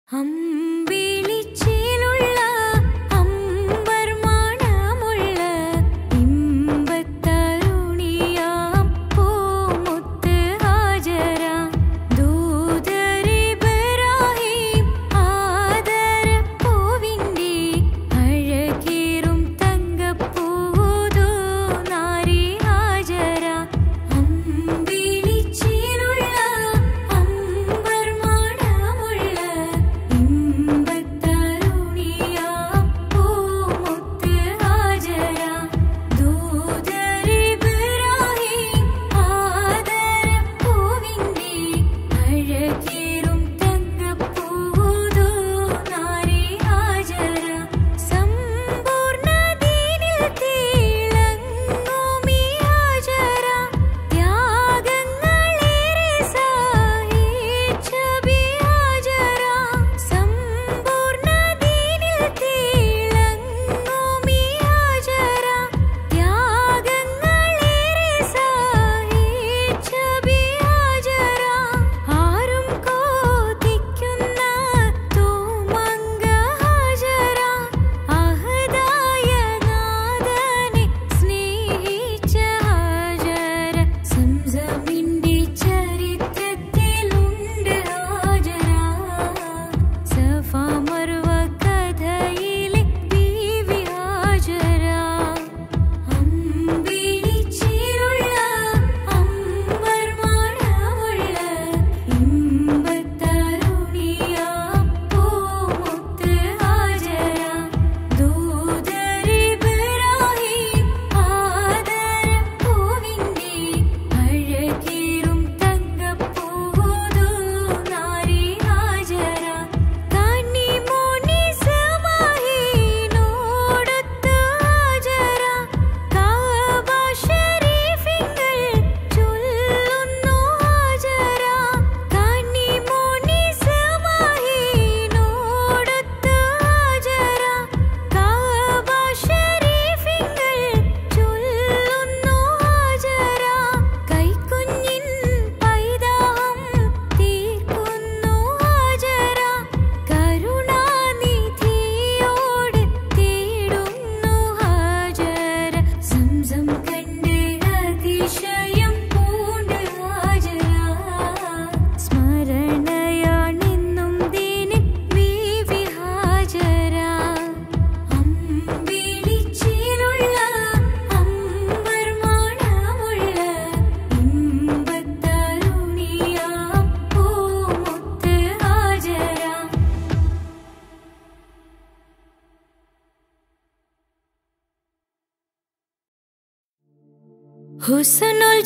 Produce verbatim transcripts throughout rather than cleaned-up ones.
ഹുസ്നുൽ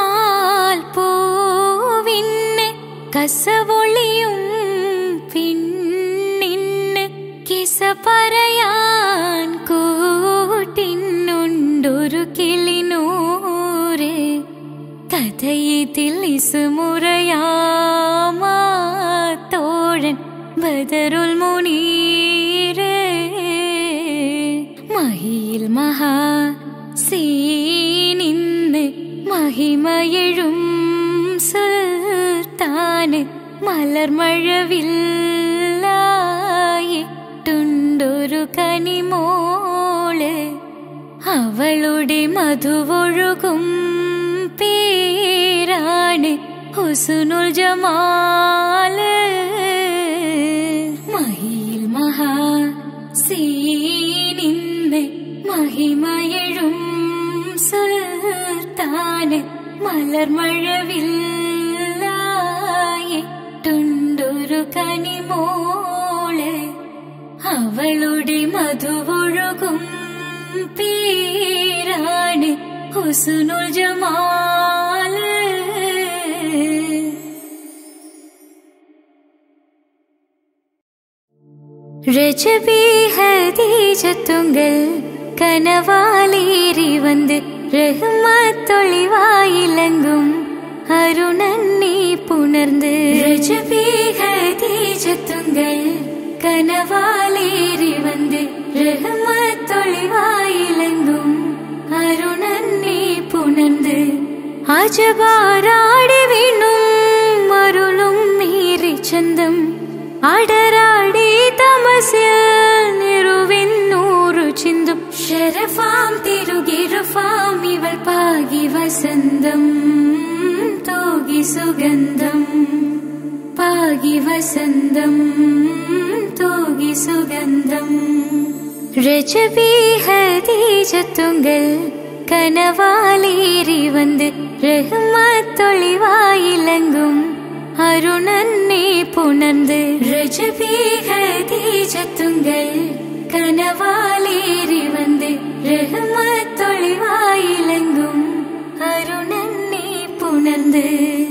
Jamal പൂവിന് കസവൊളിയും പിന്നിന് കിസ പറയാൻ കൂട്ടിനുണ്ടൊരു കിളിനൂറ് കഥയിതിൽ ഇസുമുറയാമാത്തോഴൻ ബദറുൽ മുനീറ് മഹിയിൽ മഹാ സീനിന്ന് മഹിമയെഴും സുൽത്താന് മലർമഴവില്ലായിട്ടുണ്ടൊരു കനിമോള് അവളുടെ മധുവൊഴുകും പേരാണ് ഹുസ്നുൽ ജമാല് മഹിയിൽ മഹാ സീനിന്ന് മഹിമയെഴും സുൽത്താന് മലർമഴവില്ലായിട്ടുണ്ടൊരു കനിമോള് അവളുടെ മധുവൊഴുകും പേരാണ് ഹുസ്നുൽ ജമാല് രജബി ഹദീജത്തുങ്കൾ കനവാലേറി വന്ന് റഹ്മത്തൊളിവായിലങ്കും അരുണന്നീ പുണർന്ന് രജബി ഹദീജത്തുങ്കൾ കനവാലേറി വന്ന് റഹ്മത്തൊളിവായിലങ്കും അരുണന്നീ പുണർന്ന് അജബാരാടി വീണും അരുളും മീറി ചന്തം അടരാടി തമസിൽ നിറുവിന്നൂറു ചിന്തും ശരഫാം തിരുകിരുഫാം ഇവൾ പാകി വസന്തം തോകി സുഗന്ധം പാകി വസന്തം തോകി സുഗന്ധം രജബി ഹദീജത്തുങ്കൽ കനവാലേറി വന്ന് റഹ്മത്തൊളിവായിലങ്കും അരുണന്നെ പുണർന്ന് രജബി ഹദീജത്തുങ്കൽ കനവാലേറി വന്ന് റഹ്മത്തൊളിവായിലങ്കും അരുണന്നെ പുണർന്ന്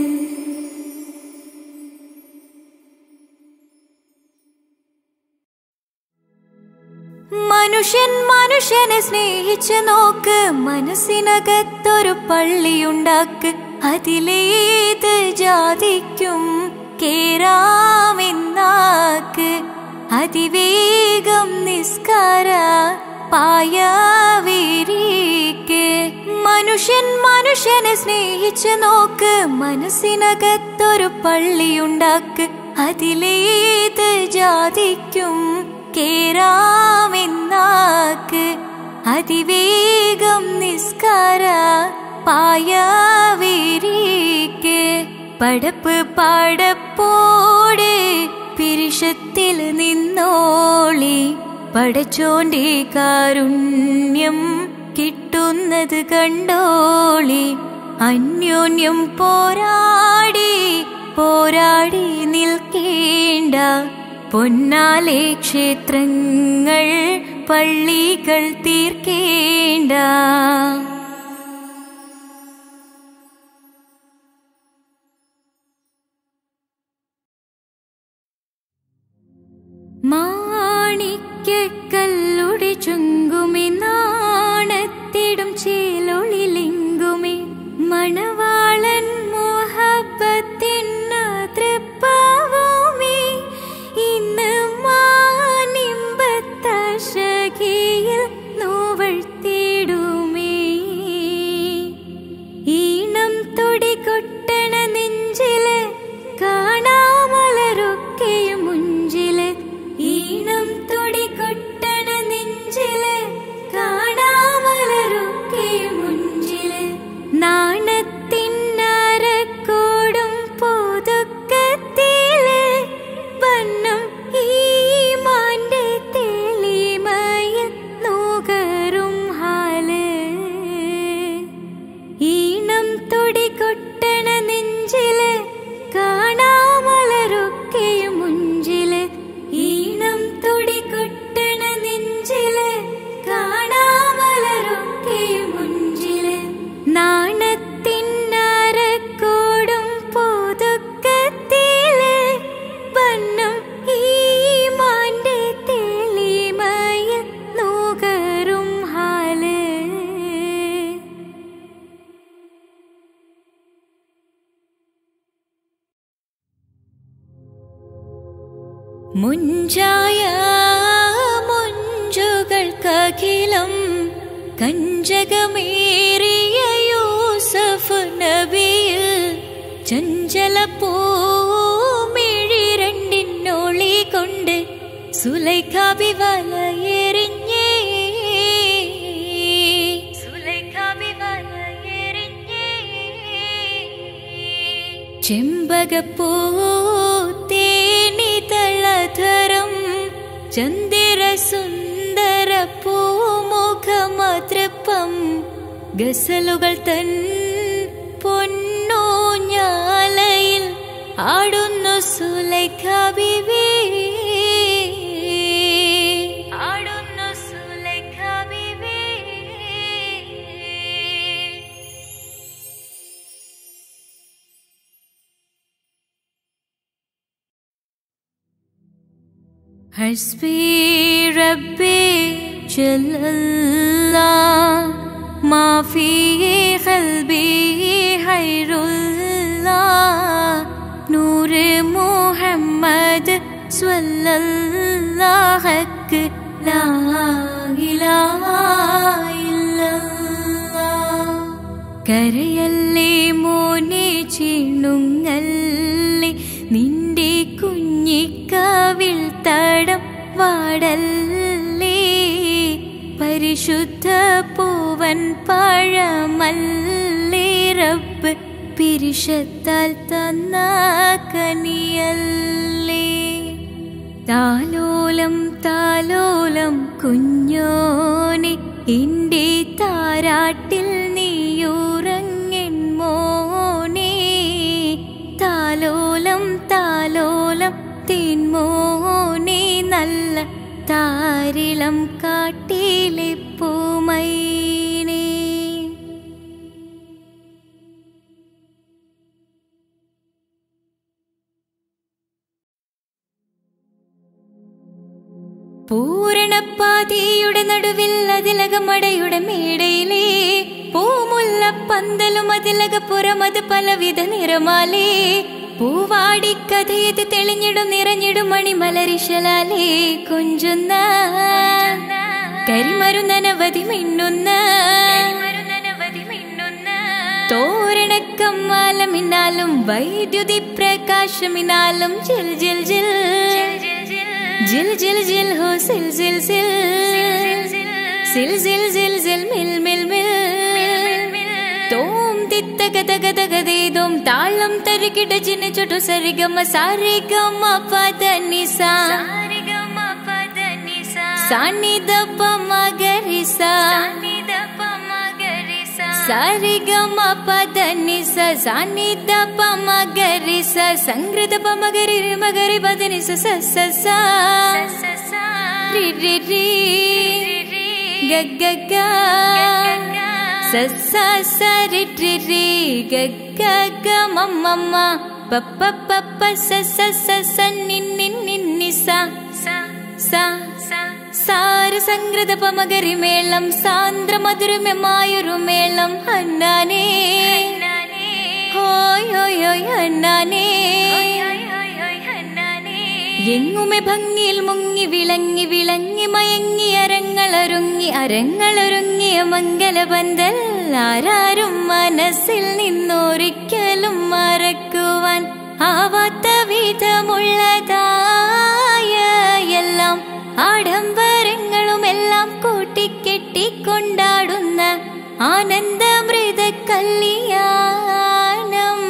മനുഷ്യൻ മനുഷ്യനെ സ്നേഹിച്ചു നോക്ക്, മനസ്സിനകത്തൊരു പള്ളിയുണ്ടാക്ക്, അതിലേത് ജാതിക്കും കേറാമെന്നാക്ക്, അതിവേഗം നിസ്കാര പായവിരിക്ക്. മനുഷ്യൻ മനുഷ്യനെ സ്നേഹിച്ചു നോക്ക്, മനസ്സിനകത്തൊരു പള്ളിയുണ്ടാക്ക്, അതിലേത് ജാതിക്കും കേറാമെന്നാക്ക്, അതിവേഗം നിസ്കാര പായവിരിക്ക്. പടപ്പ് പടപ്പോടെ പിരിശത്തിൽ നിന്നോളി, പടച്ചോന്റെ കാരുണ്യം കിട്ടുന്നത് കണ്ടോളി. അന്യോന്യം പോരാടി പോരാടി നിൽക്കേണ്ട, പൊന്നാലെ ക്ഷേത്രങ്ങൾ പള്ളികൾ തീർക്കേണ്ട. മാണിക്യക്കല്ലുടെ ചുങ്കുമേ, നാണത്തിടും ചേലൊളിലിങ്കുമേ, മണവാളൻ മോഹബത്തിന്ന തൃപ്പാവുമേ, ഇന്ന് മാനിമ്പത്തശകിയിൽ നോവഴ്ത്തിടുമേ. ഈണം തൊടികൊട്ടണ നെഞ്ചില് കാണാമലരൊക്കെയും മുഞ്ചില്, ഈണം തൊടികൊട്ടണ നെഞ്ചില് കാണാമലരൊക്കെയും മുഞ്ചില്. നാണത്തിന്നരക്കോടും പൊതുക്കത്തില് വന്നം ഈമാന്റെ തെളിമയിൽ നുകരും ഹാല്. ഈണം തൊടികൊട്ടണ നെഞ്ചില് കാണാമലരൊക്കെയും മുഞ്ചില്, ഈണം തൊടികൊട്ടണ നെഞ്ചില് കാണാമലരൊക്കെയും മുഞ്ചില്. നാണത്തിന്നരക്കോടും പൊതുക്കത്തില് വന്നം ഈമാന്റെ തെളിമയിൽ നുകരും ഹാല്. മുഞ്ചായ മുഞ്ചുകൾക്കഖിലം കഞ്ചകമേറിയ യൂസഫ് നബിയിൽ, ചഞ്ചല പൂമിഴി രണ്ടിനൊളി കൊണ്ട് സുലൈഖ ബി വലയെറിഞ്ഞേ, സുലൈഖ ബി വലയെറിഞ്ഞേ. ചെമ്പകപ്പൂ തേനിതളധരം ചന്ദിര സുന്ദര പൂമുഖമതൃപ്പം, ഗസലുകൾ തൻ പൊന്നൂഞ്ഞാലയിൽ ആടുന്നു സുലൈഖ ബീവി, ആടുന്നു സുലൈഖ ബീവി. ഹസ്ബി റബ്ബി ജല്ലല്ലാഹ് മാ ഫീ ഖൽബി ഖൈറുല്ലാഹ്, നൂറ് മുഹമ്മദ് സ്വല്ലല്ലാഹ് ലാ ഇലാഹ ഇല്ലല്ലാഹ്. കരയല്ലേ മോനെ ചിണുങ്ങല്ലേ, നിന്റെ കുഞ്ഞിക്ക കവിൾത്തടം വാടല്ലേ, പരിശുദ്ധ പൂവൻ പഴമല്ലേ റബ്ബ് പിരിശത്താൽ തന്ന കനിയല്ലേ. താലോലം താലോലം കുഞ്ഞോനെ എൻ്റെ താരാട്ടിൽ നീയുറങ്ങൻ മോനെ, താലോലം താലോലം തേൻമോനെ നല്ല താരിളം കാട്ടിലെ പൂമൈനേ. പൂരണപ്പാതിയുടെ നടുവിൽ അതിലകമടയുടെ മേടയിലേ, പൂമുല്ല പന്തലും അതിലകപ്പുറമത് പലവിധ നിറമാലേ, പൂവാടിക്കഥയത് തെളിഞ്ഞിടും നിറഞ്ഞിടും മണിമലരിശലാലേ, കൊഞ്ചുന്ന കരിമരുന്നനവധി മിന്നുന്ന തോരണക്കമ്മാലമിനാലും വൈദ്യുതി പ്രകാശമിനാലും ജിൽ ജിൽ ജിൽ ജിൽ ജിൽ ജിൽ ഹോ സിൽ സിൽ സിൽ സിൽ സിൽ സിൽ സിൽ മിൽ മിൽ മിൽ തോം തിത്തകതകതകതേതും താളം തരികിട ജിന ചുട്ടു സരിഗമ സാരിഗമ പദനിസ സാനിദപ മഗരിസ സാരിഗമ പദനിസ സാനിദപ മഗരിസ സംഗൃതപ മഗരി മഗരി പദനിസ സ സ സ രി രി രി ഗ ഗ ഗ സ സ സ രി രി രി ഗ ഗ ഗ മ മ മ പ പ പ പ സ സ സ സ നി നി നി നി സ സ സാര സംഗൃത പമഗരി മേളം സാന്ദ്ര മധുരമമായൊരു മേളം ഹന്നാനേ ഹോയ് ഹോയ് ഹോയ് ഹന്നാനേ. എങ്ങുമെ ഭംഗിയിൽ മുങ്ങി വിളങ്ങി വിളങ്ങി മയങ്ങി അരങ്ങളൊരുങ്ങി അരങ്ങളൊരുങ്ങിയ മംഗലബന്ധൽ ആരാരും മനസ്സിൽ നിന്നൊരിക്കലും മറക്കുവാൻ ആവാത്ത വിധമുള്ളതായ എല്ലാം ആഡംബരങ്ങളും എല്ലാം കൂട്ടിക്കെട്ടിക്കൊണ്ടാടുന്ന ആനന്ദമൃത കല്യാണം.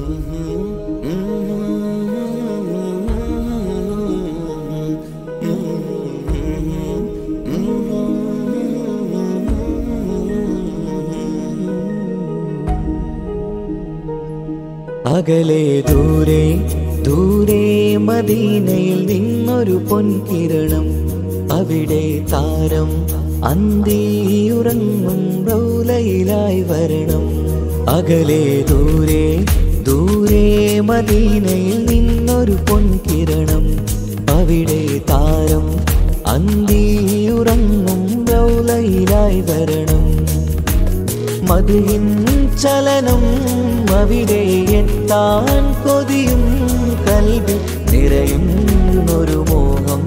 അകലെ ദൂരെ ദൂരെ മദീനയിൽ നിന്നൊരു പൊൻകിരണം, അവിടെ താരം അന്തിയുറങ്ങും റൗലയിലായി വരണം. അകലെ ദൂരെ ദൂരെ മദീനയിൽ നിന്നൊരു പൊൻകിരണം, അവിടെ താരം അന്തിയുറങ്ങും റൗലയിലായി വരണം. മദിഹിൻ ചലനം അവിടെ എത്താൻ കൊതിയും കൽബിൽ നിറയുന്നൊരു മോഹം.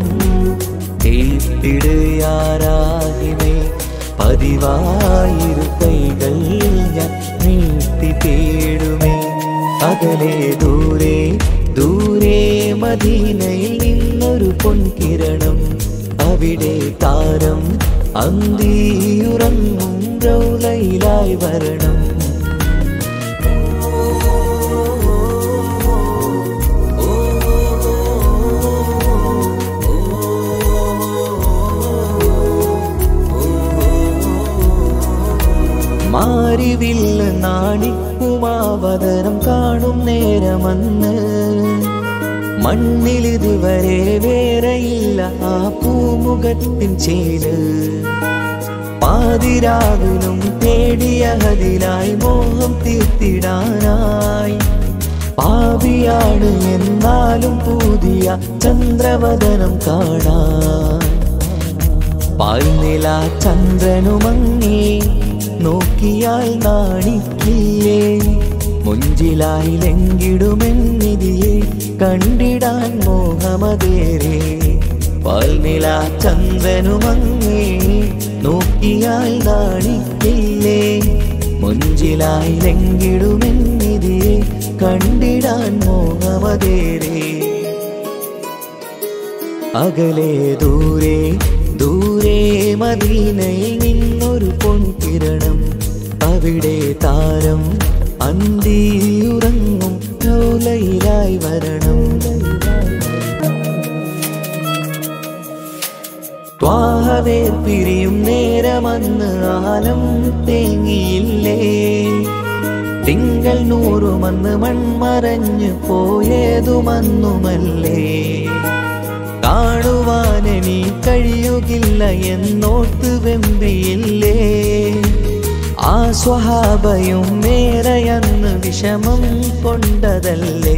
തീർത്തിടുയാരാഹിമേ പതിവായിരു കൈകൾ ഞാൻ നീട്ടി തേടുമേ. അകലെ ദൂരെ ദൂരെ മദീനയിൽ നിന്നൊരു പൊൻകിരണം, അവിടെ താരം അന്തിയുറങ്ങും റൗലയിലായി വരണം. മാരിവില്ല നാണിക്കുമാവതരം കാണും നേരമന്ന്, മണ്ണിലിതുവരെ വേറെയില്ല ആ പൂമുഖത്തിൻ ചേല്. പാതിരാവിലും തേടിയ ഹദിലായി മോഹം തീർത്തിടാനായി, പാപിയാണ് എന്നാലും പുതിയ ചന്ദ്രവദനം കാണാൻ. പാൽനില ചന്ദ്രനുമങ്ങി നോക്കിയാൽ നാണിക്കില്ലേ, മുഞ്ചിലായി ലംഘിടുമെന്നിതിയെ കണ്ടിടാൻ മോഹമതേറെ. പാൽനില ചന്ദ്രനുമങ്ങി നോക്കിയാൽ നാണിക്കില്ലേ, മുഞ്ചിലായി ലംഘിടുമെന്നിതിയെ കണ്ടിടാൻ മോഹമതേറെ. അകലെ ദൂരെ ദൂരെ മദീനയിൽ നിന്നൊരു പൊൻകിരണം, അവിടെ താരം അന്തിയുറങ്ങും റൗലയിലായി വരണം. ത്വാഹവേ പിരിയും നേരമന്ന് ആലം തേങ്ങിയില്ലേ, തിങ്കൾ നൂറുമന്ന് മൺമറഞ്ഞു പോയതുമന്നുമല്ലേ. കാണുവാനെനി കഴിയുകില്ല എന്നോർത്ത് വെമ്പിയില്ലേ, ആ സ്വഹാബയും മേറയന്ന് വിഷമം കൊണ്ടതല്ലേ.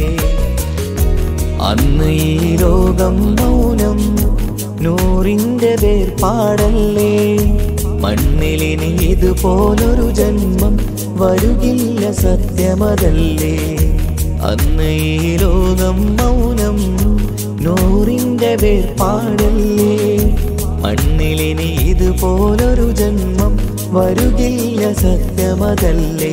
അന്ന് ഈ ലോകം മൗനം നൂറിന്റെ വേർപാടല്ലേ, മണ്ണിലിനി ഇതുപോലൊരു ജന്മം വരുകില്ല സത്യമതല്ലേ. അന്ന് ഈ ലോകം മൗനം നൂറിന്റെ വേർപാടല്ലേ, മണ്ണിലിനി ഇതുപോലൊരു ജന്മം വരുകില്ല സത്യമതല്ലേ.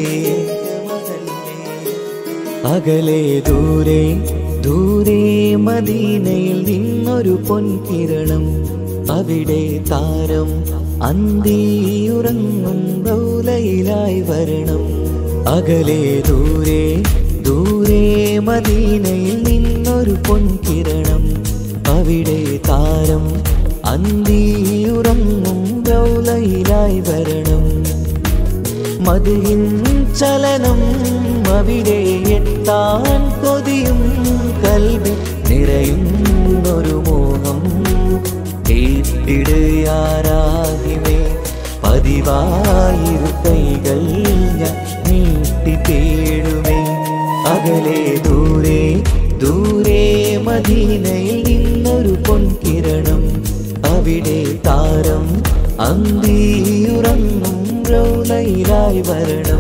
അകലെ ദൂരെ ദൂരെ മദീനയിൽ നിന്നൊരു പൊൻകിരണം, അവിടെ താരം അന്തിയുറങ്ങും റൗലയിലായി വരണം. അകലെ ദൂരെ ദൂരെ മദീനയിൽ നിന്നൊരു പൊൻകിരണം, അവിടെ താരം അന്തിയുറങ്ങും റൗലയിലായി വരണം. മദിഹിൻ ചലനം അവിടെ എത്താൻ കൊതിയും കൽബിൽ നിറയുന്നൊരു മോഹം. തീർത്തിടുയാരാഹിമേ പതിവായിരു കൈകൾ ഞാൻ നീട്ടി തേടുമേ. അകലെ ദൂരെ ദൂരെ മദീനയിൽ നിന്നൊരു പൊൻകിരണം, അവിടെ താരം അന്തിയുറങ്ങും റൗലയിലായി വരണം.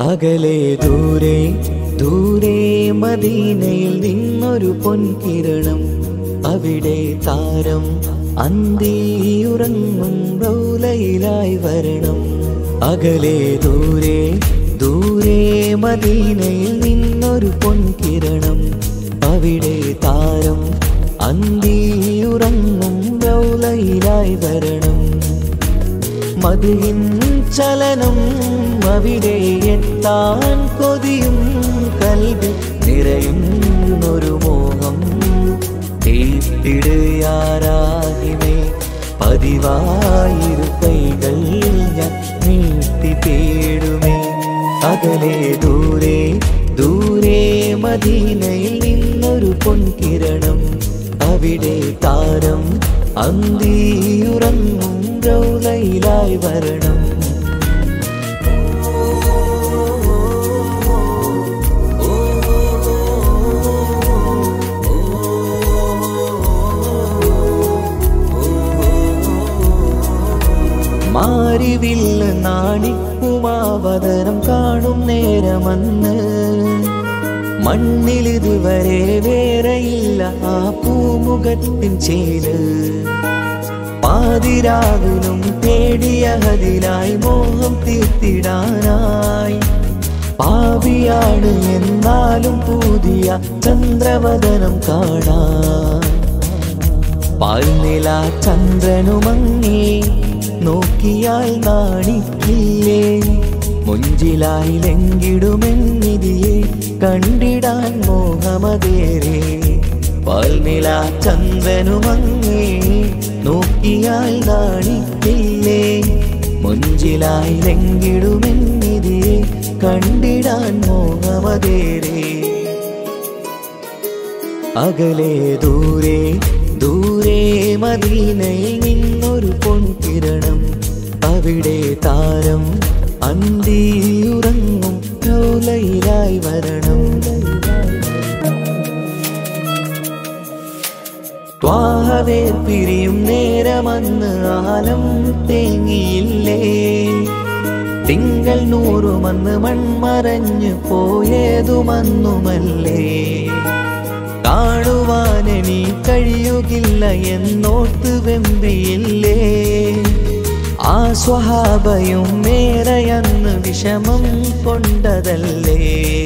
അകലെ ദൂരെ ദൂരെ മദീനയിൽ നിന്നൊരു പൊൻകിരണം അവിടെ താരം അന്തിയുറങ്ങും റൗലയിലായി വരണം അകലെ ദൂരെ ദൂരെ മദീനയിൽ നിന്നൊരു പൊൻകിരണം അവിടെ താരം അന്തിയുറങ്ങും റൗലയിലായി വരണം മദിഹിൻ ചലനം അവിടെ എത്താൻ കൊതിയും കൽബിൽ നിറയുന്നൊരു മോഹം തീർത്തിടുയാരാഹിമേ പതിവായിരു കൈകൾ ഞാൻ നീട്ടി തേടുമേ അകലെ ദൂരെ ദൂരെ മദീനയിൽ നിന്നൊരു പൊൻകിരണം അവിടെ താരം അന്തിയുറങ്ങും റൗലയിലായി വരണം മാരിവില്ല് നാണിക്കുമാവതരം കാണും നേരമന്ന് മണ്ണിലിതുവരെ വേറെയില്ല ആ പൂമുഖത്തിൻ ചേല് പാതിരാവിലും തേടിയതിനായി മോഹം തീർത്തിടാനായി പാപിയാണ് എന്നാലും പുതിയ ചന്ദ്രവദനം കാണാൻ പാൽനില ചന്ദ്രനുമങ്ങി നോക്കിയാൽ നാണിക്കില്ലേ മുഞ്ചിലായി ലംഘിടുമെന്നിതിയെ കണ്ടിടാൻ മോഹമതേരെ പാൽനില ചന്ദ്രനുമങ്ങി നോക്കിയാൽ നാണിക്കില്ലേ മുഞ്ചിലായി ലംഘിടുമെന്നിതിയെ കണ്ടിടാൻ മോഹമതേരെ അകലെ ദൂരെ ദൂരെ മദീനയിൽ നിന്നൊരു പൊൻകിരണം അവിടെ താരം അന്തിയുറങ്ങും റൗലയിലായി വരണം ത്വാഹവേർ പിരിയും നേരമന്ന് ആലം തേങ്ങിയില്ലേ തിങ്കൾ നൂറുമന്ന് മൺമറഞ്ഞു പോയതുമന്നുമല്ലേ കാണുവാനെനി കഴിയുകില്ല എന്നോർത്ത് വെമ്പിയില്ലേ ആ സ്വഹാബയും മേറയന്ന് വിഷമം കൊണ്ടതല്ലേ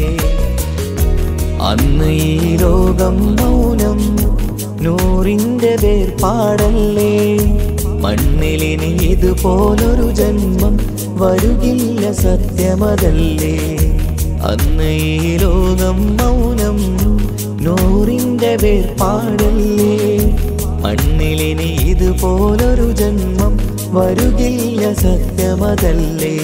അന്ന് ഈ ലോകം മൗനം നൂറിന്റെ വേർപാടല്ലേ മണ്ണിലിനി ഇതുപോലൊരു ജന്മം വരുകില്ല സത്യമതല്ലേ അന്ന് ഈ ലോകം മൗനം നൂറിന്റെ വേർപാടല്ലേ മണ്ണിലിനി ഇതുപോലൊരു ജന്മം വരുകില്ല സത്യമതല്ലേ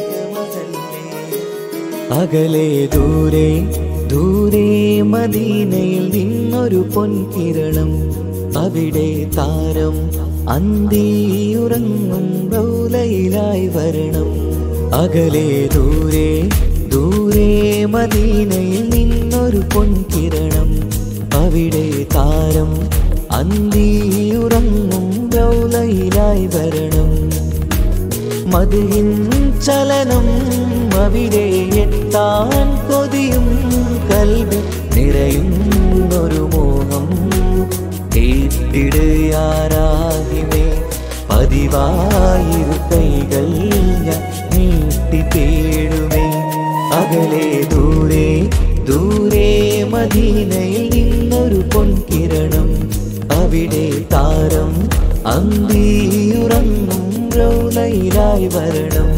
അകലെ ദൂരെ ദൂരെ മദീനയിൽ നിന്നൊരു പൊൻകിരണം അവിടെ താരം അന്തിയുറങ്ങും റൗലയിലായി വരണം അകലെ ദൂരെ ദൂരെ മദീനയിൽ നിന്നൊരു പൊൻകിരണം അവിടെ താരം അന്തിയുറങ്ങും റൗലയിലായി വരണം മദിഹിൻ ചലനം അവിടെ എത്താൻ കൊതിയും കൽബിൽ നിറയുന്നൊരു മോഹം തീർത്തിടുയാരാഹിമേ പതിവായിരു കൈകൾ ഞാൻ നീട്ടി തേടുമേ അകലെ ദൂരെ ദൂരെ മദീനയിൽ നിന്നൊരു പൊൻകിരണം അവിടെ താരം അന്തിയുറങ്ങും റൗലയിലായി വരണം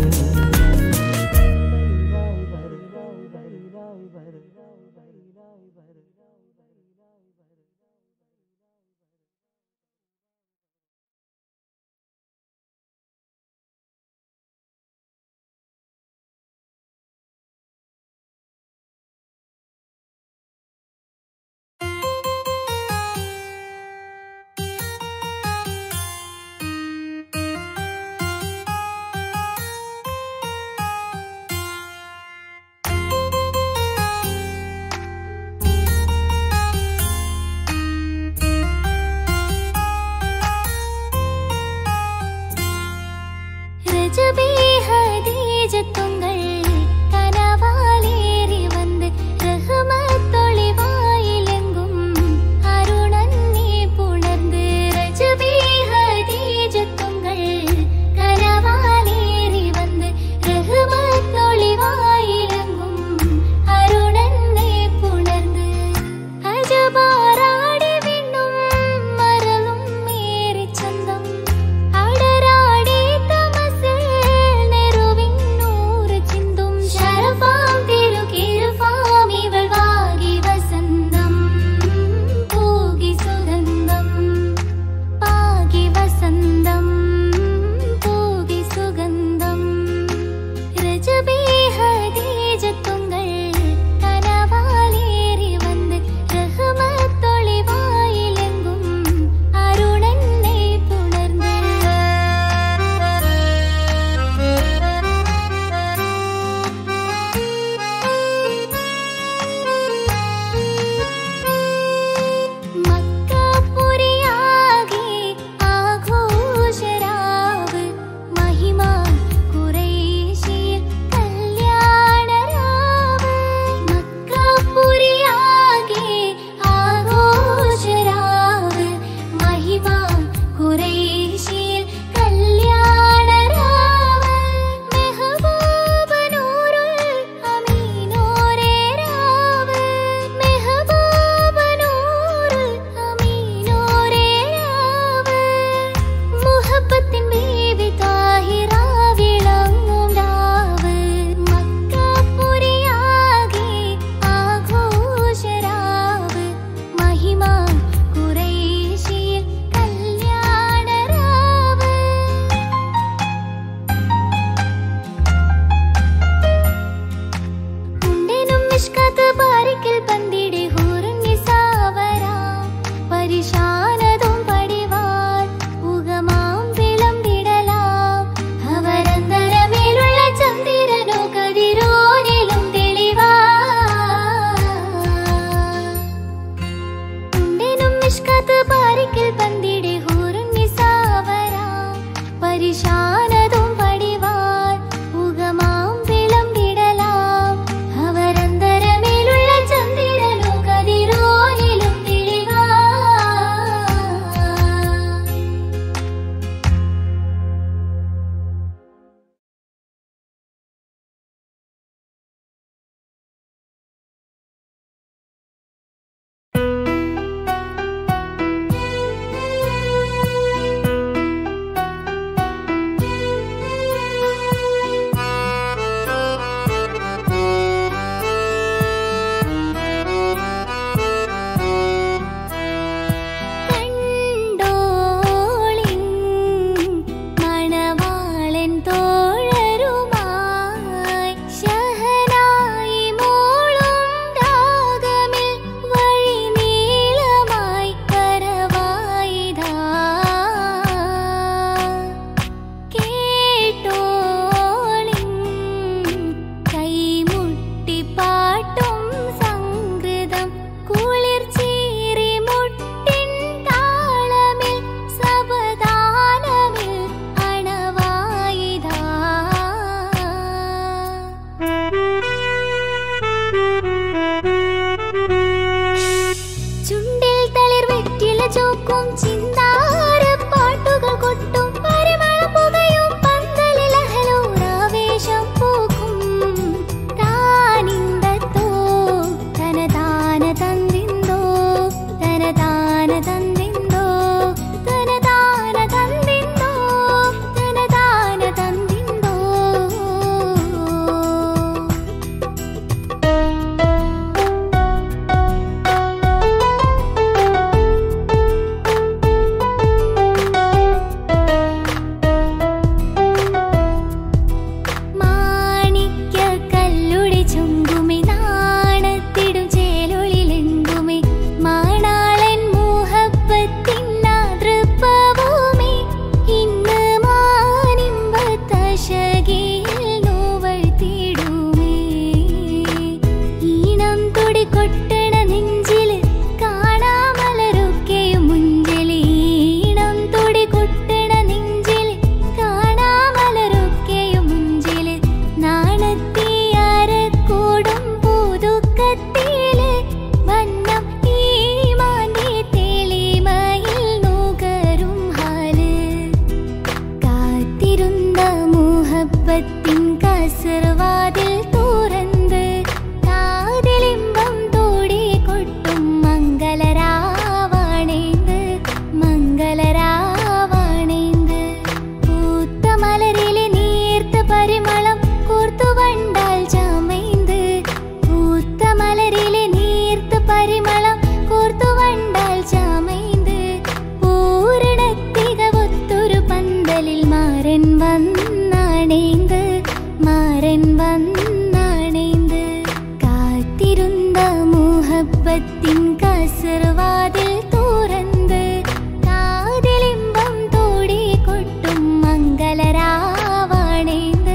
പന്തലിൽ മാരൻ വന്നാണേന്ത് മാരൻ വന്നാണേന്ത് കാത്തിരുന്ന മുഹബത്തിൻ കസർവാതിൽ തുറന്ന് കാതിലിമ്പം തോടി കൊട്ടും മംഗളരാവാണേന്ത്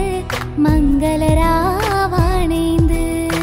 മംഗളരാവാണേന്ത്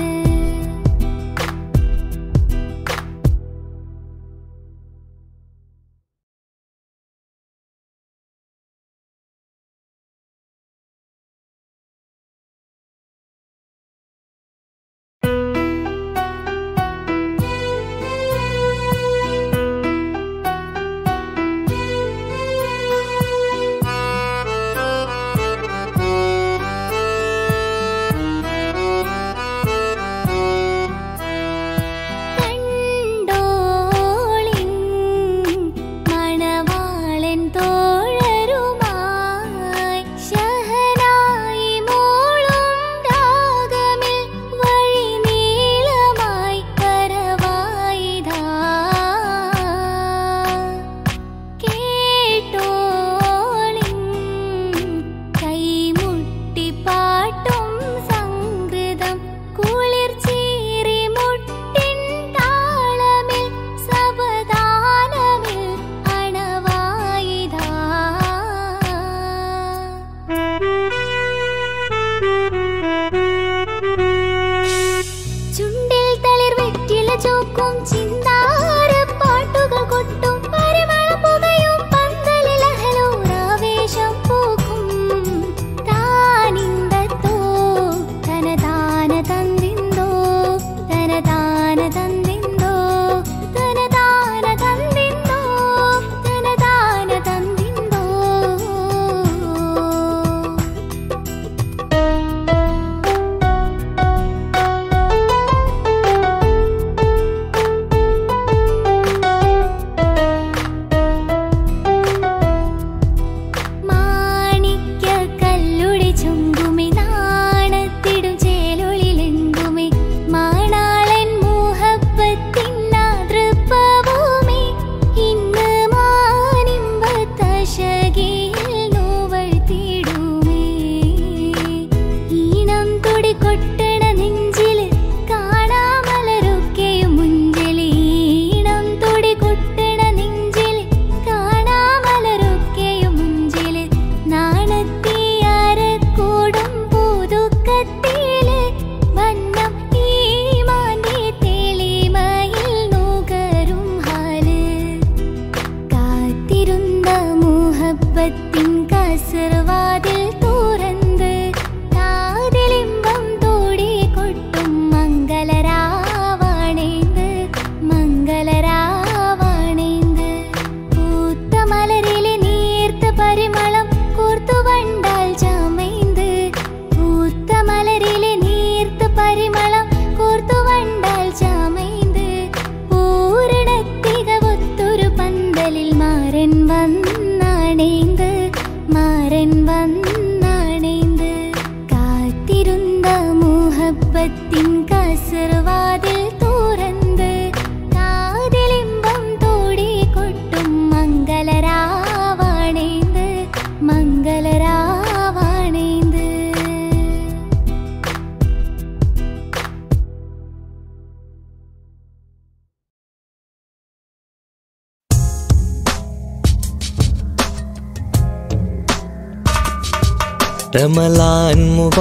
रमलान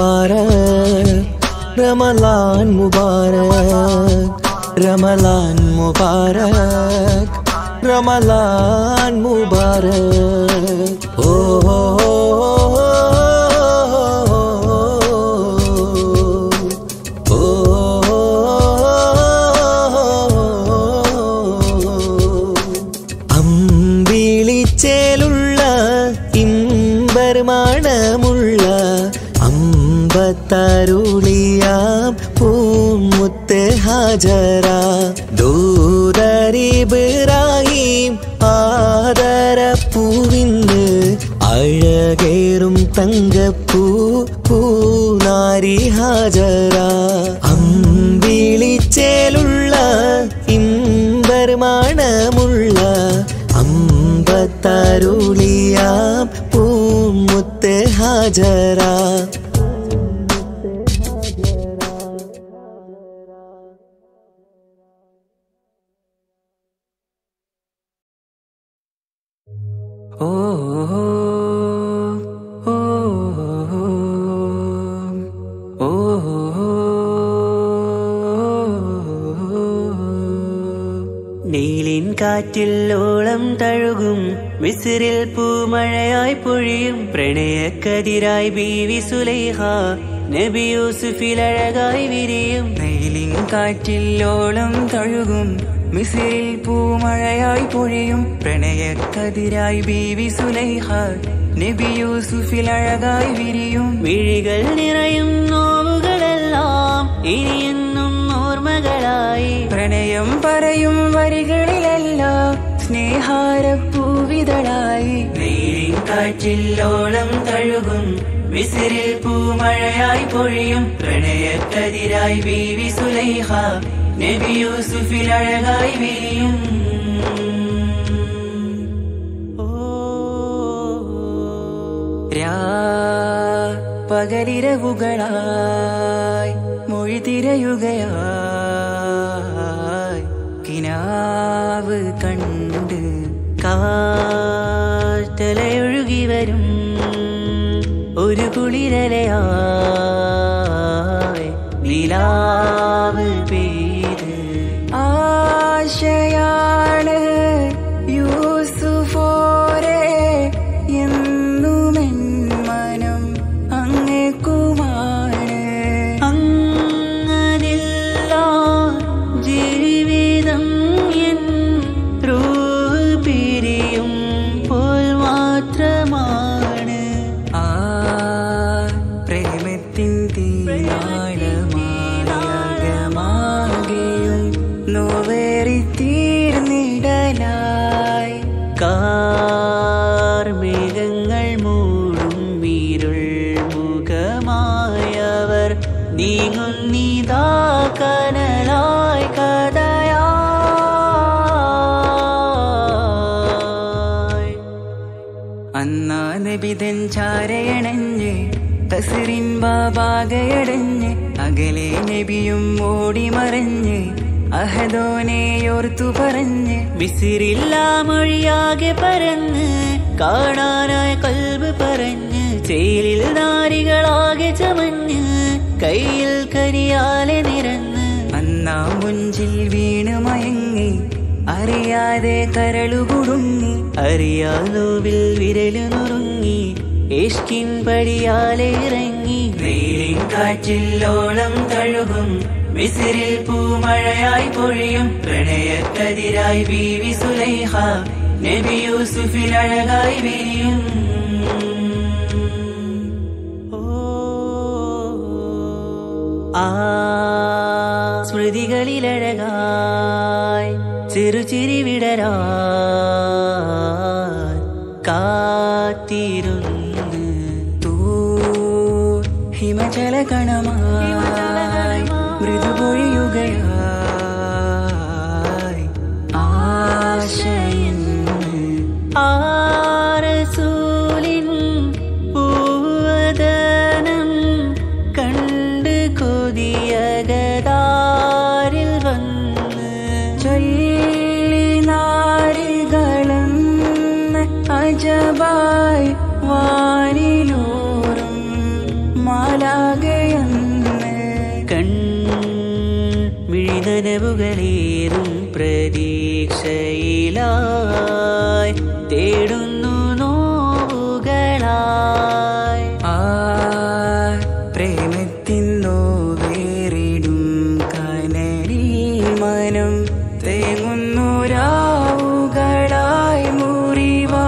मुबारक रमलान मुबारक रमलान मुबारक रमलान मुबारक ओ हो മണമുള്ള അമ്പത്തരുളിയാം പൂമുത്ത് ഹാജര ദൂതരിബ്രാഹിം ആദരപ്പൂവിന്ന് അഴകേറും തങ്കപ്പൂ പൂനാരി ഹാജര അമ്പിളിച്ചേലുള്ള ഇമ്പർ മണമുള്ള അമ്പത്തരുളിയാം പൂ ഹാജറ. ഓ ഓ ഓ നീലിൻ കാറ്റിൽ ഓളം തഴുകും മിസ്രിൽ പൂമഴയായി പൊഴിയും പ്രണയക്കതിരായി ബീവി സുലൈഹ നബി യൂസുഫിൽ അഴകായി വിരിയും. നീലിൻ കാറ്റിൽ ഓളം തഴുകും മിസ്രിൽ പൂമഴയായി പൊഴിയും പ്രണയക്കതിരായി ബീവി സുലൈഹ നബി യൂസുഫിൽ അഴകായി വിരിയും. മിഴികൾ നിറയും നോവുകളെല്ലാം ഇനിയെന്നും ഓർമ്മകളായി പ്രണയം പറയും വരികളിലെല്ലാം സ്നേഹാരപ്പൂവിതളായി. നീലിൻ കാറ്റിൽ ഓളം തഴുകും മിസ്രിൽ പൂമഴയായി പൊഴിയും പ്രണയക്കതിരായി ബീവി സുലൈഹ നബി യൂസുഫിൽ അഴകായി വിരിയും. രാ പകലിരവുകളായി മൊഴി തിരയുകയായി കിനാവ് കണ്ട് കാറ്റലയൊഴുകി വരും ഒരു കുളിരലയായി നിലാവ് പെയ്ത് ആശയാണ് യൂസുഫോരെ എന്നുമെൻ മനം അങ്ങേക്കുമാണ്. അങ്ങനില്ല ജീവിതം എൻ റൂഹ് പിരിയും പോൽ മാത്രമാണ്. ആ പ്രേമത്തിൻ തീനാളമാകമാകെയും നോവേറി തീർന്നിടലായി കാർമേഘങ്ങൾ മൂടും വീരുൾ മുഖമായവർ നീങ്ങുന്നിതാ കനലായി കഥയായി. അന്നാ നബിതൻ ചാരയണഞ്ഞ് തസ്റിൻ ബാബാകയടഞ്ഞ് അകലെ നബിയും ഓടി മറഞ്ഞ് അഹദോനെയോർത്തു പറഞ്ഞ് മിസ്രില്ലാ മൊഴിയാകെ പരന്ന് കാണാനായി കൽബ് പറഞ്ഞ് ചേലിൽ നാരികളാകെ ചമഞ്ഞ് കയ്യിൽ കരിയാലെ നിരന്ന് അന്നാം മുഞ്ചിൽ വീണ് മയങ്ങി അറിയാതെ കരളുകുടുങ്ങി അറിയാലോവിൽ വിരലു നുറുങ്ങി ഇഷ്കിൻ പടിയാലെ ഇറങ്ങി. നീലിൻ കാറ്റിൽ ഓളം തഴുകും മിസ്രിൽ പൂമഴയായി പൊഴിയും പ്രണയക്കതിരായി ബീവി സുലൈഹ നബി യൂസുഫിൽ അഴകായി വിരിയും. ആ സ്മൃതികളിലഴകായി ചെറുചിരി വിടരാ കാത്തിരുന്ന് തൂ ഹിമജല കണമായി മൃദുപൊഴിയുകയായി ആശയൻ ആരസൂലിൻ പൂവദനം കണ്ട് കൊതിയകതാരിൽ വന്ന് ചൊല്ലി നാരികളെന്ന് അജബായി വാനിലൂറും മാലാകയെന്ന് കൺമിഴിനനവുകളേറും പ്രതീക്ഷയിലായി തേടുന്നു നോവുകളായി. ആ പ്രേമത്തിൻ നോവേറിടും കനലിൽ മനം തേങ്ങുന്നു രാവുകളായി മുറിവാ.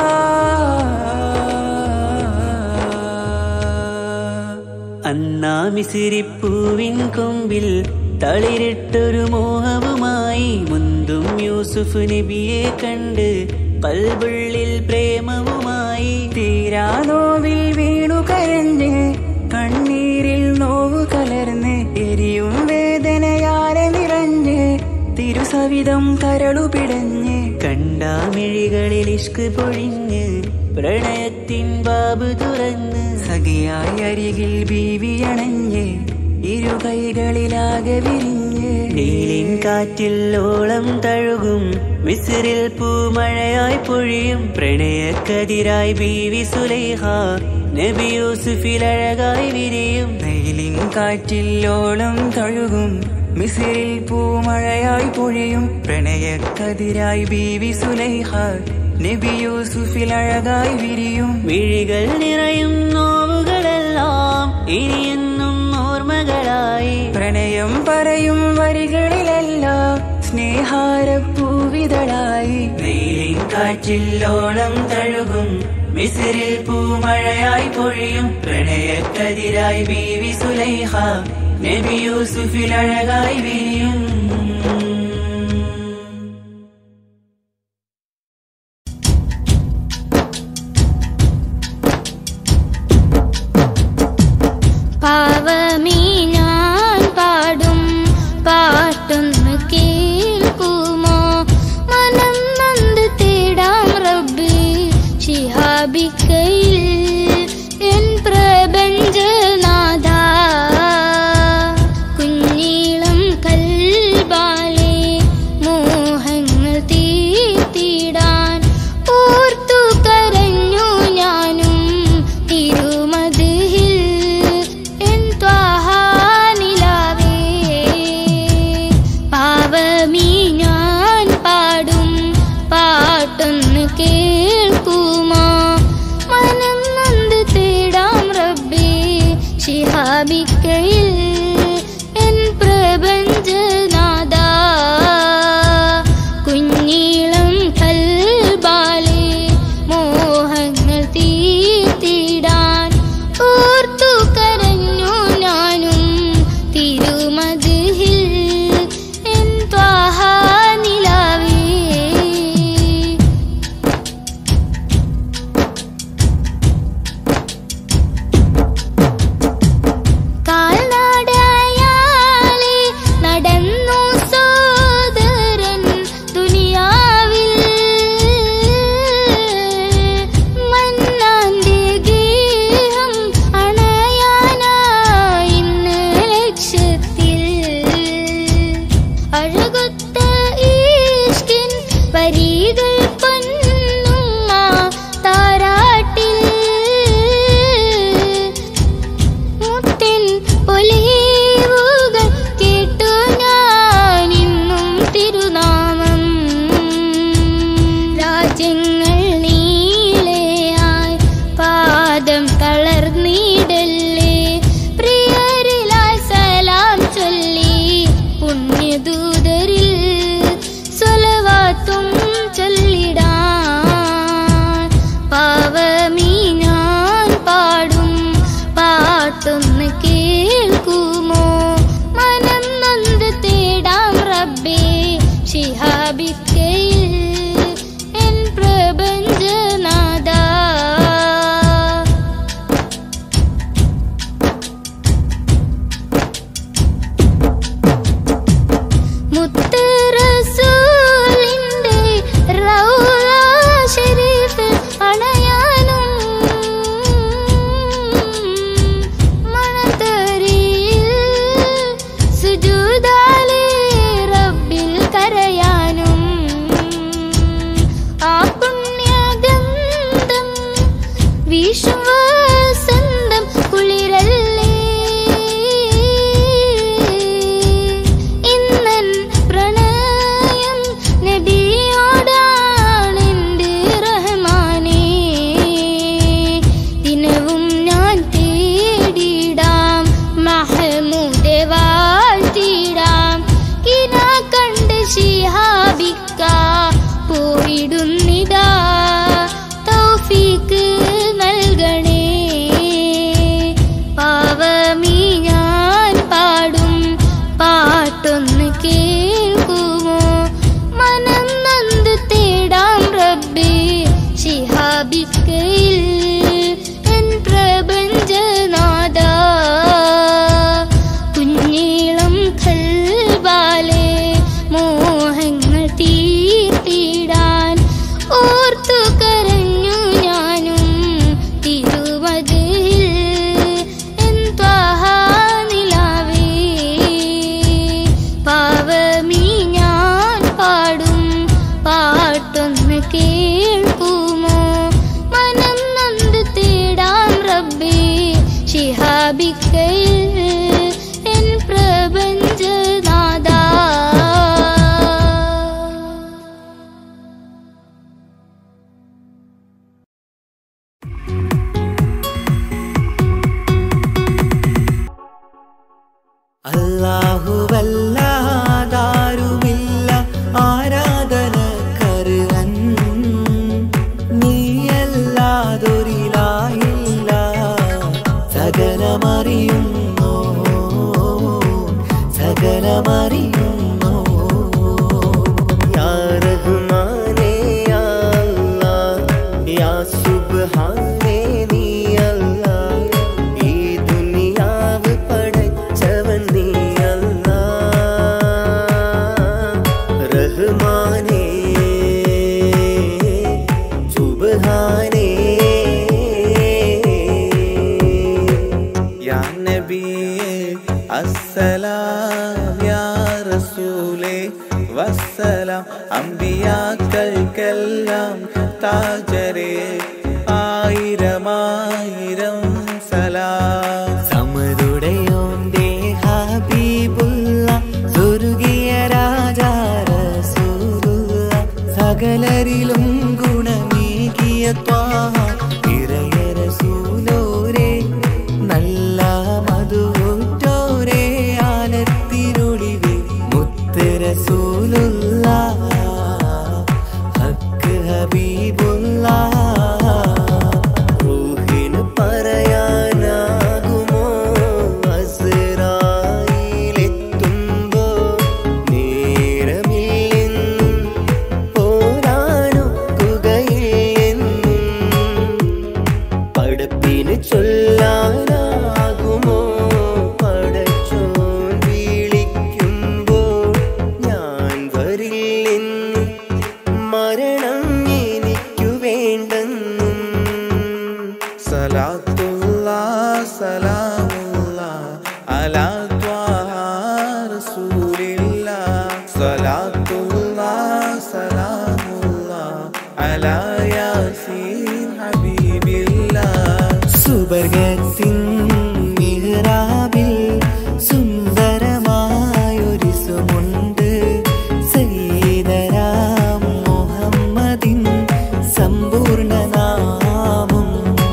അന്നാ മിസ്രിപ്പൂവിൻ കൊമ്പിൽ തളിരിട്ടൊരു മോഹവുമായി മുന്തും യൂസുഫ് നബിയെ കണ്ട് കൽബുള്ളിൽ പ്രേമവുമായി തീരാ നോവിൽ വീണു കരഞ്ഞ് കണ്ണീരിൽ നോവ് കലർന്ന് എരിയും വേദനയാലെ നിറഞ്ഞ് തിരുസവിധം കരളു പിടഞ്ഞ് കണ്ടാമിഴികളിൽ ഇഷ്ക് പൊഴിഞ്ഞ് പ്രണയത്തിൻ ബാബ് തുറന്ന് സഖിയായി അരികിൽ ബീവി അണഞ്ഞ് ഇരു കൈകളിലാകെ വിരിഞ്ഞ് നീലിൻ കാറ്റിൽ ഓളം തഴുകും മിസ്രിൽ പൂമഴയായി പൊഴിയും പ്രണയക്കതിരായി ബീവി സുലൈഹ നബി യൂസുഫിൽ അഴകായി വിരിയും നീലിൻ കാറ്റിൽ ഓളം തഴുകും മിസ്രിൽ പൂമഴയായി പൊഴിയും പ്രണയക്കതിരായി ബീവി സുലൈഹ നബി യൂസുഫിൽ അഴകായി വിരിയും വിഴികൾ നിറയും നോവുകളെല്ലാം ഇനിയെന്നും ഓർമ്മകളായി പ്രണയം പറയും വരികളിലെല്ലാം സ്നേഹാരപ്പൂവിതളായി നീലിൻ കാറ്റിൽ ഓളം തഴുകും മിസ്രിൽ പൂമഴയായി പൊഴിയും പ്രണയക്കതിരായി ബീവി സുലൈഹ നബി യൂസുഫിൽ അഴകായി വിരിയും പാവമീ ഞാൻ പാടും പാട്ടൊന്ന് കേൾക്കുമോ മനം നൊന്ത് തേടാം റബ്ബി ശിഹാബിക്കയിൽ എൻ പ്രപഞ്ചനാഥ കുഞ്ഞീളം കൽബാലെ മോഹങ്ങൾ തീർത്തിടാൻ ഓർത്തു കരഞ്ഞു ഞാനും തിരുമദിഹിൽ എൻ ത്വാഹാനിലാവേ പാവമീ ഞാൻ പാടും പാട്ടൊന്ന് കേൾക്കുമോ മനം നൊന്ത് തേടാം റബ്ബി ശിഹാബിക്കയിൽ എൻ പ്രപഞ്ചനാഥ കുഞ്ഞീളം കൽബാലെ മോഹങ്ങൾ തീർത്തിടാൻ ഓർത്തു കരഞ്ഞു ഞാനും തിരുമദിഹിൽ എൻ ത്വാഹാനിലാവേ കാൽനടയാലെ നടന്നു സോദരൻ ദുനിയാവിൽ മന്നാന്റെ ഗേഹം അണയാനായി ഇന്ന് ലക്ഷ്യത്തിൽ അഴകൊത്ത ഈഷ്കിൻ വരികൾ പൊന്നുമ്മ താരാട്ടിൽ മുത്തിൻ പൊലിവുകൾ കേട്ടു ഞാനിന്നും തിരുനാമം രാജ്യങ്ങൾ നീളെയായി പാദം തളർന്നിടല്ലേ പ്രിയരിലായി സലാം ചൊല്ലി പുണ്യദൂതരിൽ സ്വലവാത്തും ചൊല്ലിടാൻ പാവമീ ഞാൻ പാടും പാട്ടൊന്ന് കേൾക്കുമോ മനം നൊന്ത് തേടാം റബ്ബേ ശിഹാബിക്കയിൽ എൻ പ്രപഞ്ചനാഥ മുത്ത് റസൂലിന്റെ റൗള ശരീഫിൽ അണയാനും മണത്തരിയിൽ സുജൂദാലെ റബ്ബിൽ കരയാനും ആ പുണ്യഗന്ധം വീശും വസന്തം കുളിരല്ലേ ഇന്നൻ പ്രണയം നബിയോടാണെന്റെ റഹ്മാനേ ദിനവും ഞാൻ തേടിടാം മഹമൂദെ വാഴ്ത്തിടാം കിനാ കണ്ട് ശിഹാബിക്ക പോയിടുന്നിതാ തൗഫീക്ക് നൽകണേ അസ്സലാം യാ റസൂലേ വസ്സലാം അമ്പിയാക്കൾക്കെല്ലാം താജരേ ആയിരമായിരം സലാം. സമരുടയോന്റെ ഹബീബുള്ള സ്വർഗീയ രാജാ റസൂലുള്ള സകലരിലും ഗുണമേകിയ ത്വാഹ ഇറയ റസൂലോരേ നല്ല മധുറ്റോരേ ആലത്തിനൊളിവേ മുത്ത് റസൂലുള്ള ഹക്ക് ഹബീബുള്ള. റൂഹിന് പറയാനാകുമോ അസ്റായിലെത്തുമ്പോ നേരമില്ലെന്നും പോരാനൊക്കുകയില്ലെന്നും പടപ്പിന് ചൊല്ലാനാകുമോ പടച്ചോൻ വിളിക്കുമ്പോൾ ഞാൻ വരില്ലെന്ന് മരണം എനിക്കു വേണ്ടെന്നും. സലാത്തുല്ലാ സലാമുല്ലാ അലാ ത്വാഹ റസൂലില്ലാ. സലാത്തുല്ലാ സലാമുല്ലാ അലാ യാസീൻ ഹബീബില്ലാ. സുബർഗത്തിൻ മിഹ്റാബിൽ സുന്ദരമായൊരു സുമുണ്ട് സയ്യിദനാം മുഹമ്മദിൻ സമ്പൂർണ്ണ നാമം.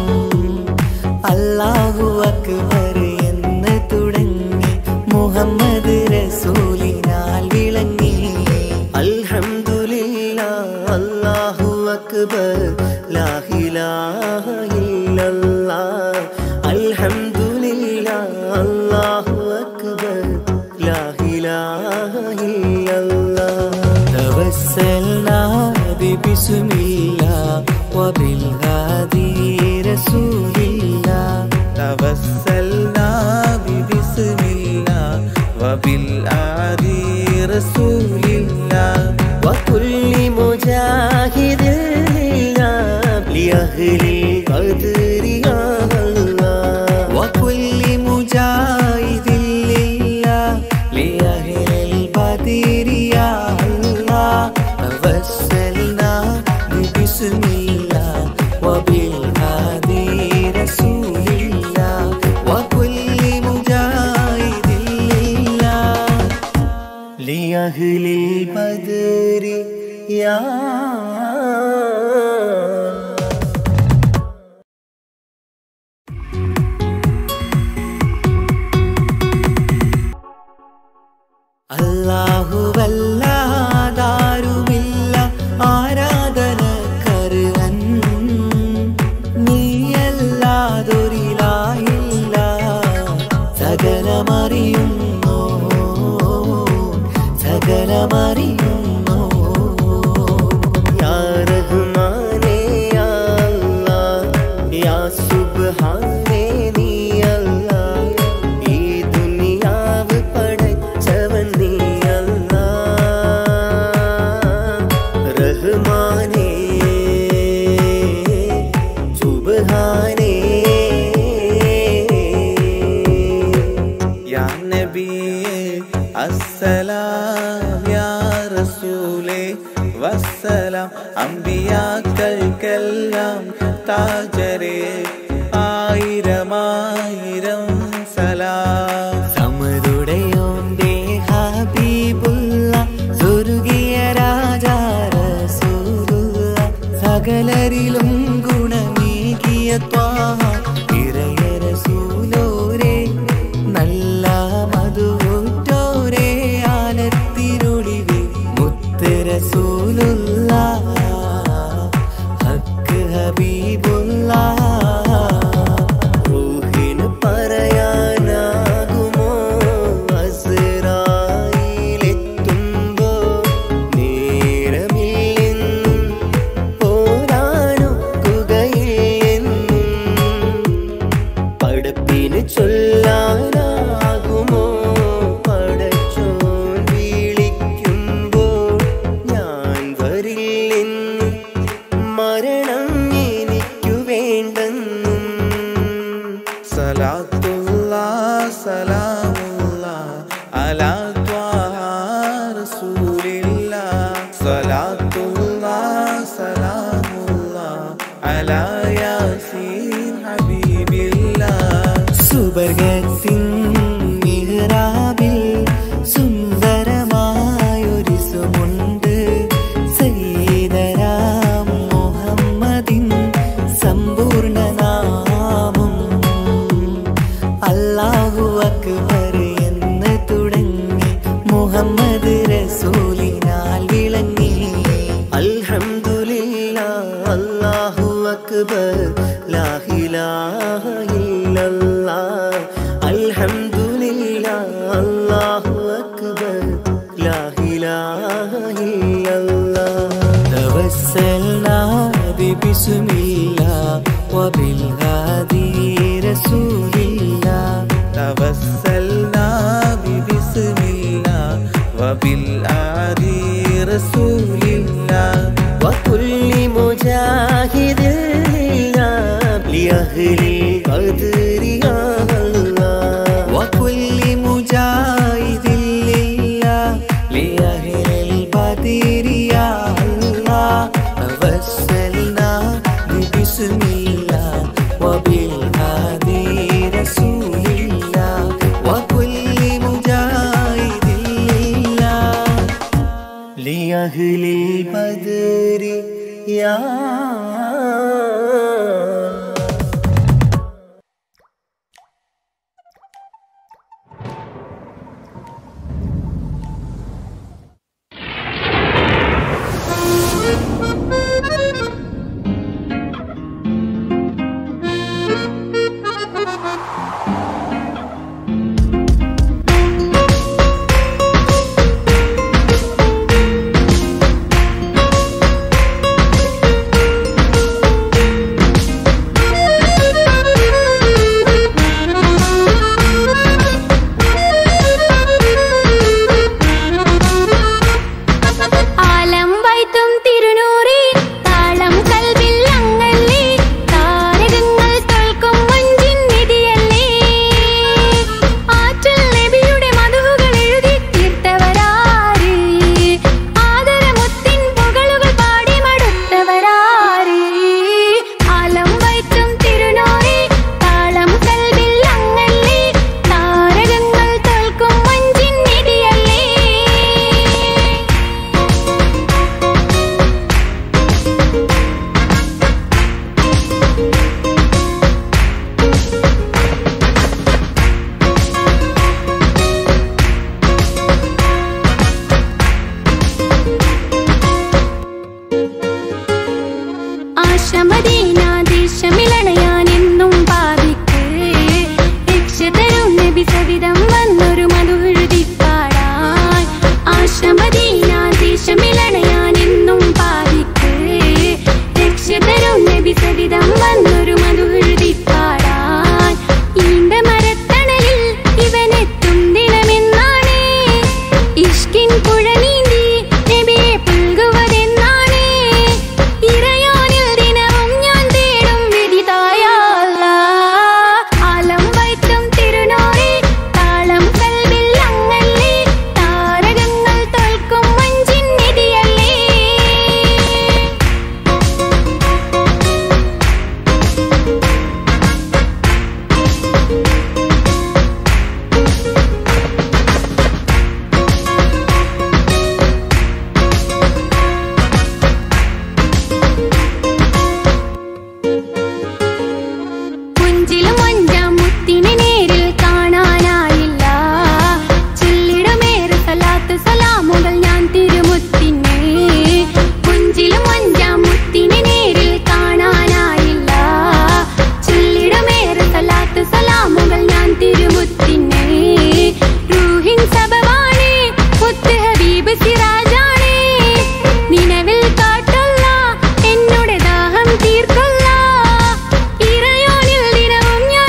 അല്ലാഹു അക്ബർ എന്ന് തുടങ്ങി മുഹമ്മദ് റസൂലിനാൽ വിളങ്ങി. അൽഹംദുലില്ലാ അല്ലാഹു അക്ബർ ലാ ഇലാഹ ഇല്ലല്ലാഹ്. അൽഹംദുലില്ലാ അല്ലാഹു അക്ബർ ലാ ഇലാഹ ഇല്ലല്ലാഹ്. തവസ്സൽനാ ബിസ്മില്ലാഹ് വബിൽ ഹാദി റസൂലില്ലാഹ്. തവസ്സൽനാ ബിസ്മില്ലാഹ് വബിൽ ഹാദി റസൂലില്ലാഹ്. വകുല്ലി മുജാഹിദിൻ ലില്ലാഹ് ലിഅഹ്ലി ഖദ്രി യാ അല്ലാഹ്. വകുല്ലി മുജാഹിദിൻ ലില്ലാഹ് ലിഅഹ്ലിൽ ഖദ്രി യാ അല്ലാഹ്. തവസ്സൽനാ ബിസ്മില്ലാഹ് വബിൽ ഹാദി റസൂലില്ലാഹ്. വകുല്ലി മുജാഹിദിൻ ലില്ലാഹ് ലിഅഹ്ലിൽ ഖദ്രി യാ. അല്ലാഹുവല്ലാതാരുമില്ല ആരാധനക്കർഹൻ നീയല്ലാതൊരിലാഹില്ല സകലമറിയുന്നോ സകലമറിയുന്നോ. യാ റഹ്മാനേ യാ അല്ലാഹ് യാ സുബ്ഹാനേ നീ അല്ലാഹ്. ഈ ദുനിയാവ് പടച്ചവൻ നീ അല്ലാഹ്. റഹ്മാനേ സുബ്ഹാനേ. യാ നബിയേ അസ്സലാം യാ റസൂലേ വസ്സലാം അമ്പിയാക്കൾക്കെല്ലാം താജരേ ആയിരമായിരം സലാം. സമരുടയോന്റെ ഹബീബുള്ള സ്വർഗീയ രാജാ റസൂലുള്ള സകലരിലും ഗുണമേകിയ ത്വാഹ ഇറയ റസൂലോരേ നല്ല മധുറ്റോരേ ആലത്തിനൊളിവേ മുത്ത് റസൂലുള്ള ഹക്ക് ഹബീബുള്ള. റൂഹിന് പറയാനാകുമോ അസ്റായിലെത്തുമ്പോ നേരമില്ലെന്നും പോരാനൊക്കുകയില്ലെന്നും പടപ്പിന് ചൊല്ലാനാകുമോ പടച്ചോൻ വിളിക്കുമ്പോൾ ഞാൻ വരില്ലെന്ന് മരണം എനിക്കു വേണ്ടെന്നും. സലാത്തുല്ലാ സലാമുല്ലാ وبالهادي رسول الله توسلنا ببسم الله وبالهادي رسول الله وكل مجاهد لله لأهل القدر يا الله وكل مجاهد لله لأهل البدر يا الله توسلنا ببسم الله وبالهادي رسول الله وكل مجاهد لله لأهل البدر يا തീർക്കൊല്ല ഇറയോനിൽ ദിനവും ഞാൻ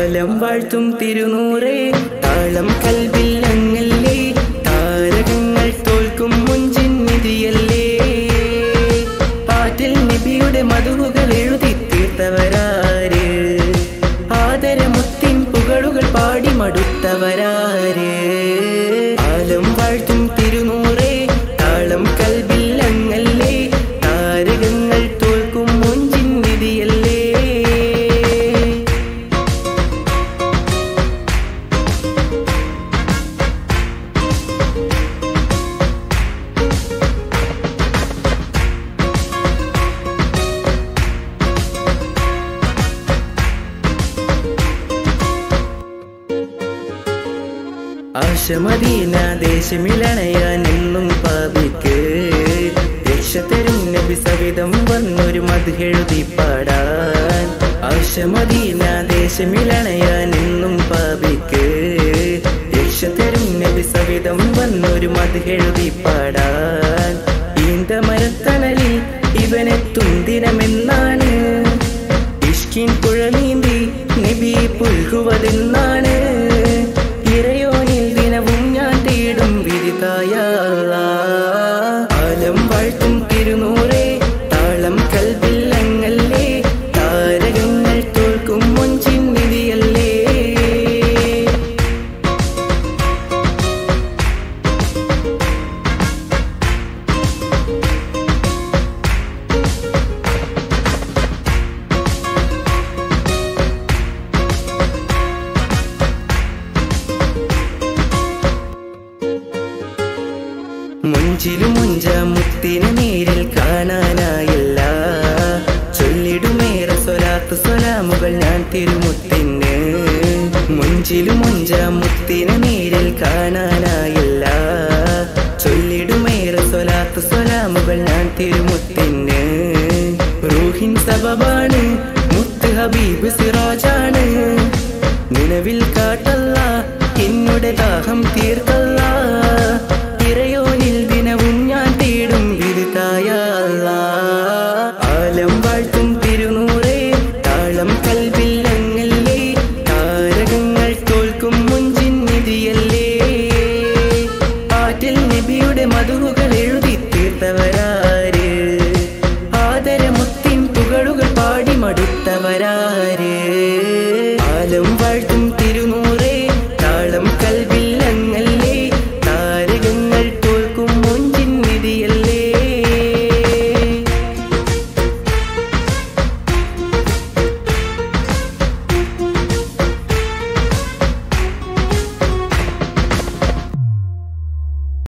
ആലം വാഴ്ത്തും തിരുനൂറേ താളം കൽബിൽ അങ്ങല്ലേ താരകങ്ങൾ തോൽക്കും മുഞ്ചിൻ നിധിയല്ലേ പാട്ടിൽ നബിയുടെ മധുകൾ എഴുതി തീർത്തവരാര് ആദരമുത്തിൻ പുകളുകൾ പാടി മടുത്തവരാര് ആലം വാഴ്ത്തും തിരുനൂറേ താളം കൽബിൽ അങ്ങല്ലേ താരകങ്ങൾ തോൽക്കും മുഞ്ചിൻ നിധിയല്ലേ ആശമദീന ദേശമിലണയാൻ എന്നും പാപിക്ക് രക്ഷതരും നബി സവിധം വന്നൊരു മദ്ഹെഴുതി പാടാൻ ആശമദീന ദേശമിലണയാൻ എന്നും പാപിക്ക് രക്ഷതരും നബി സവിധം വന്നൊരു മദ്ഹെഴുതി പാടാൻ ഈന്ത മരത്തണലിൽ ഇവനെത്തും ദിനമെന്നാണ് ഇഷ്കിൻ പുഴ നീന്തി നബി പുൽകുവതെന്നാണ് ഇറയോനിൽ ദിനവും ഞാൻ തേടും വിരിതായ ആലം വാഴ്ത്തും തിരുനൂറേ താളം കൽബിൽ അങ്ങല്ലേ താരകങ്ങൾ തോൽക്കും മുഞ്ചിൻ നിധിയല്ലേ മുഞ്ചിലും മുഞ്ച മുത്തിനെ നേരിൽ കാണാനായില്ല ചൊല്ലിടുമേറെ സ്വലാത്ത് സ്വലാമുകൾ ഞാൻ തിരുമുത്തിന് മുഞ്ചിലും മുഞ്ച മുത്തിനെ നേരിൽ കാണാനായില്ല ചൊല്ലിടുമേറെ സ്വലാത്ത് സ്വലാമുകൾ ഞാൻ തിരുമുത്തിന് റൂഹിൻ സബബാണ് മുത്ത് ഹബീബ് സിറാജാണ് നിലവിൽ കാട്ടല്ല എന്നുടെ ദാഹം തീർക്കല്ല ഇറയോനിൽ ദിനവും ഞാൻ തേടും വിരുതായ ആലം വാഴ്ത്തും തിരുനൂറേ താളം കൽബിൽ അങ്ങല്ലേ താരകങ്ങൾ തോൽക്കും മുഞ്ചിൻ നിധിയല്ലേ പാട്ടിൽ നബിയുടെ മധുകൾ എഴുതി തീർത്തവരാ